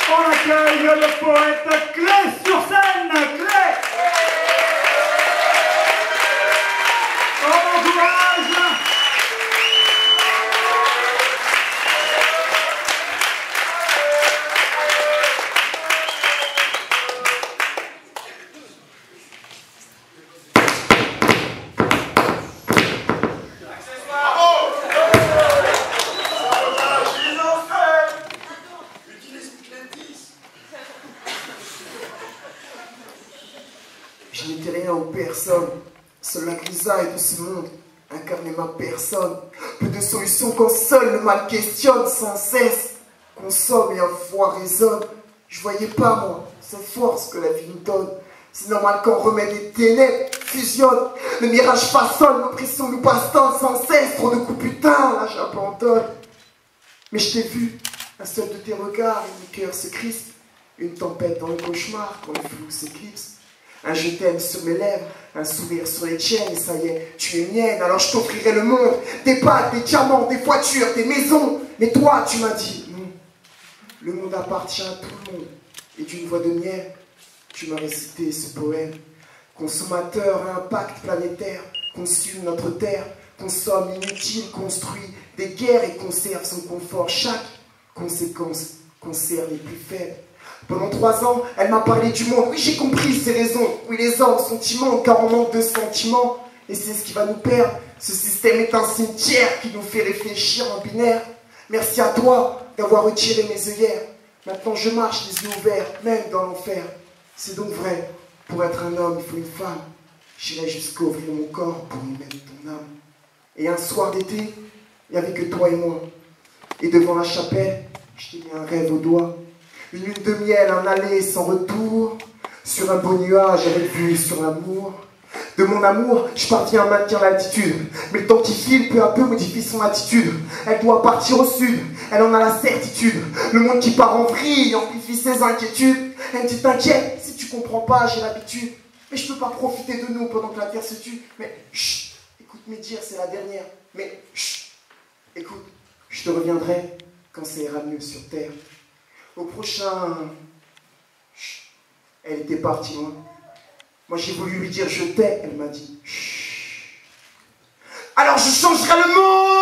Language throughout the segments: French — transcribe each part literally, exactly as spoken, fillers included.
On accueille le poète Clé sur scène. Clé. On encourage. Je n'étais rien ou personne, seule la grisaille de ce monde incarnait ma personne. Peu de solutions quand seul le mal questionne sans cesse, consomme et à foi résonne. Je voyais pas moi, cette force que la vie nous donne. C'est normal qu'en remède les ténèbres fusionnent. Le mirage façonne, l'oppression nous bastonne sans cesse. Trop de coups putain, là j'abandonne. Mais je t'ai vu, un seul de tes regards et mon cœur se crispe. Une tempête dans le cauchemar quand le flou s'éclipse. Un je t'aime sur mes lèvres, un sourire sur les tiennes, et ça y est, tu es mienne, alors je t'offrirai le monde, des bagues, des diamants, des voitures, des maisons. Mais toi, tu m'as dit, non, le monde appartient à tout le monde. Et d'une voix de miel, tu m'as récité ce poème. Consommateur à impact planétaire, consume notre terre, consomme inutile, construit des guerres et conserve son confort. Chaque conséquence concerne les plus faibles. Pendant trois ans, elle m'a parlé du monde. Oui, j'ai compris ses raisons. Oui, les hommes sont immondes car on manque de sentiments. Et c'est ce qui va nous perdre. Ce système est un cimetière qui nous fait réfléchir en binaire. Merci à toi d'avoir retiré mes œillères. Maintenant je marche les yeux ouverts, même dans l'enfer. C'est donc vrai, pour être un homme, il faut une femme. J'irai jusqu'à ouvrir mon corps pour y mettre ton âme. Et un soir d'été, il n'y avait que toi et moi. Et devant la chapelle, je t'ai mis un rêve au doigt. Une lune de miel, un aller sans retour, sur un beau nuage avec vue sur l'amour. De mon amour, je parviens à maintenir l'altitude, mais le temps qui file peu à peu modifie son attitude. Elle doit partir au sud, elle en a la certitude. Le monde qui part en vrille amplifie ses inquiétudes. Elle me dit t'inquiète, si tu comprends pas, j'ai l'habitude. Mais je peux pas profiter de nous pendant que la terre se tue. Mais chut, écoute mes dires, c'est la dernière. Mais chut, écoute, je te reviendrai quand ça ira mieux sur terre. Au prochain... Chut. Elle était partie loin. Moi j'ai voulu lui dire je t'aime. Elle m'a dit chut. Alors je changerai le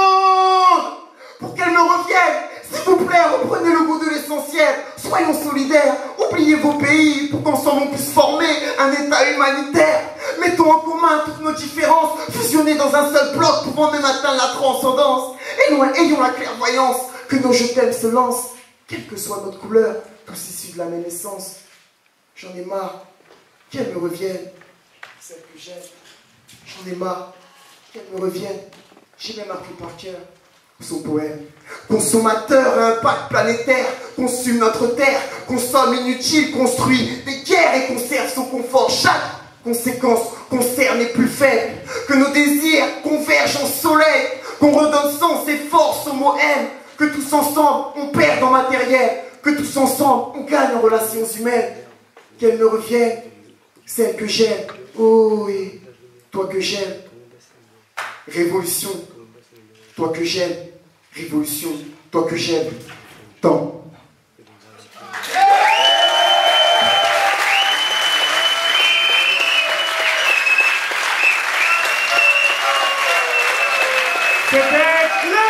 monde pour qu'elle me revienne. S'il vous plaît, reprenez le goût de l'essentiel. Soyons solidaires. Oubliez vos pays pour qu'ensemble on puisse former un état humanitaire. Mettons en commun toutes nos différences, fusionnées dans un seul bloc, pouvant même atteindre la transcendance. Et nous ayons la clairvoyance que nos je t'aime se lancent. Quelle que soit notre couleur, tous issus de la même essence. J'en ai marre qu'elle me revienne, celle que j'aime. J'en ai marre qu'elle me revienne. J'ai même appris par cœur son poème. Consommateur à impact planétaire, consume notre terre, consomme inutile, construit des guerres et conserve son confort. Chaque conséquence concerne les plus faibles. Que nos désirs convergent en soleil, qu'on redonne sens et force au mot haine. Que tous ensemble, on perd en matériel. Que tous ensemble, on gagne en relations humaines. Qu'elle me revienne, celle que j'aime. Oh oui, toi que j'aime. Révolution, toi que j'aime. Révolution, toi que j'aime. Tant. C'était Clé.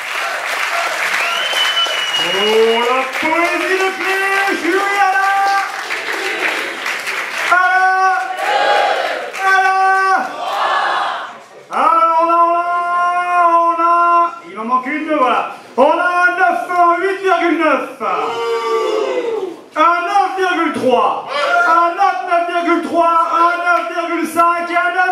Oh, la poésie de Clé, Juliana. Alors, alors, alors, on a, on a, il m'en manque une, voilà. On a un neuf, un huit virgule neuf, un neuf virgule trois, un autre neuf virgule trois, un neuf virgule cinq et un